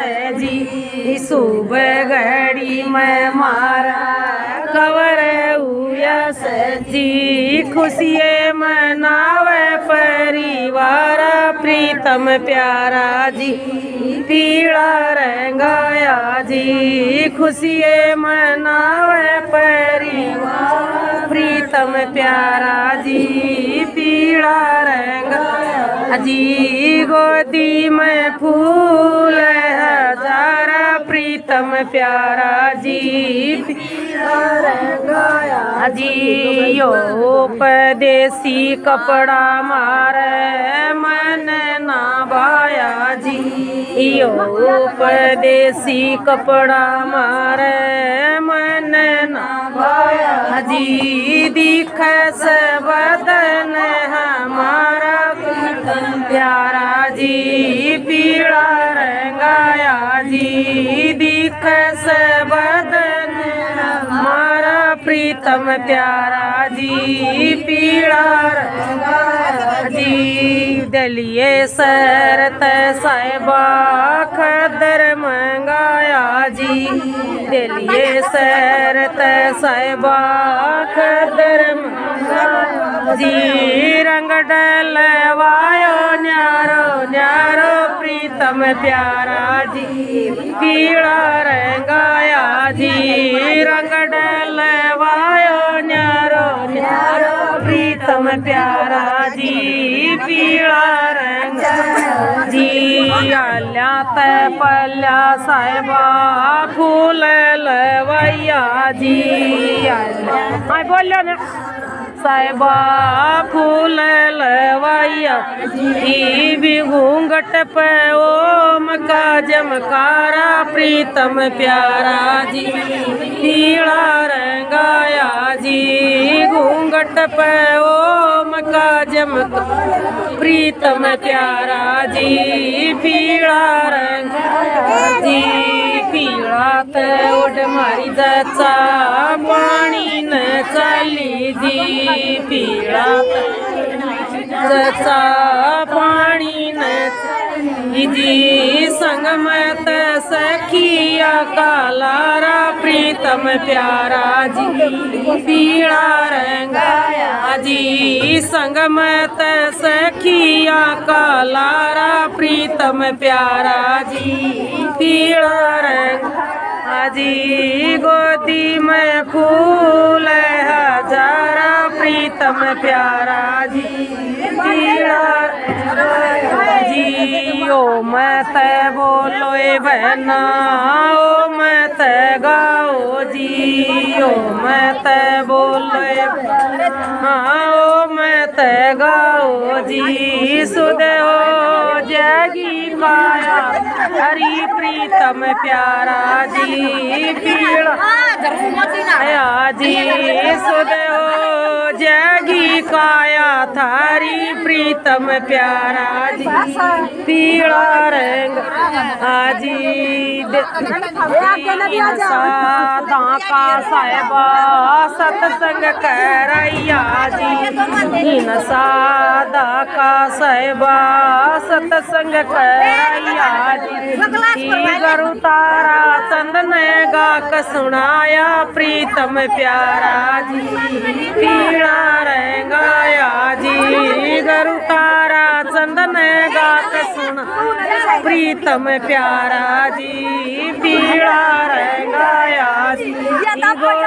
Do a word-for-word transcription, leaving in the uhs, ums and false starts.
जी सुबह घड़ी में मारा खबर उयस जी खुशिये मनावे परिवार प्रीतम प्यारा जी पीला रंगाया जी खुशिये मनावे परिवार प्रीतम प्यारा जी पीला रंगाया जी गोदी में फूल हजारा प्रीतम प्यारा जी रंगाया जी यो परदेसी कपड़ा मारे मन ना भाया जी यो परदेसी कपड़ा मारे मन ना भाया जी दिख से बदन हमारा प्यारा जी पीला रंगाया जी दिख से बदन हमारा प्रीतम प्यारा जी पीला रंगाया जी दलिए सरत साहिबा खदर मंगाया जी दलिए सरत साहिबा खदर मंगाया जी रंग डलवायो न्यारो न्यारो प्रीतम प्यारा जी पीला रंगाया जी रंग डलवायो न्यारो न्यारो प्रीतम प्यारा जी पीला रंगाया जी आल्या ते पल्या साहिबा फूल लवैया जी आल्या बोलो ना साहिबा फूल लवैया जी भी घूंघट पे ओम का जमकारा प्रीतम प्यारा जी पीला रंगाया जी घूंघट पे ओम का जमकारा प्रीतम प्यारा जी पीला रंगाया जी पीला ते उड मारी जचा पानी न चली जी पीला जचा पानी न चली जी संग मत सखिया कालारा प्रीतम प्यारा जी पीला रंगाया जी संग मत सखिया कालारा प्रीतम प्यारा जी पीला रंगाया जी गोदी में फूल हजारा प्रीतम प्यारा जी पीला जी ओ मत बोलो बहना ओ मत गाओ जी ओ मत बोलो हाँ ओ मत गाओ जी सुध हो जागी काया हरी प्रीतम प्यारा जी पीला जी सुध हो जागी काया थारी प्रीतम प्यारा जी पीला रंग आजी सादा का साहिबा सत्संग करैया जी इन सादा का साहिबा सत्संग करैया जी गुरु तारा चंदन गा क सुनाया प्रीतम प्यारा जी पीला रंगाया जी गुरु तारा चंदन गा क सुना प्रीतम प्यारा जी पीला रंगाया जी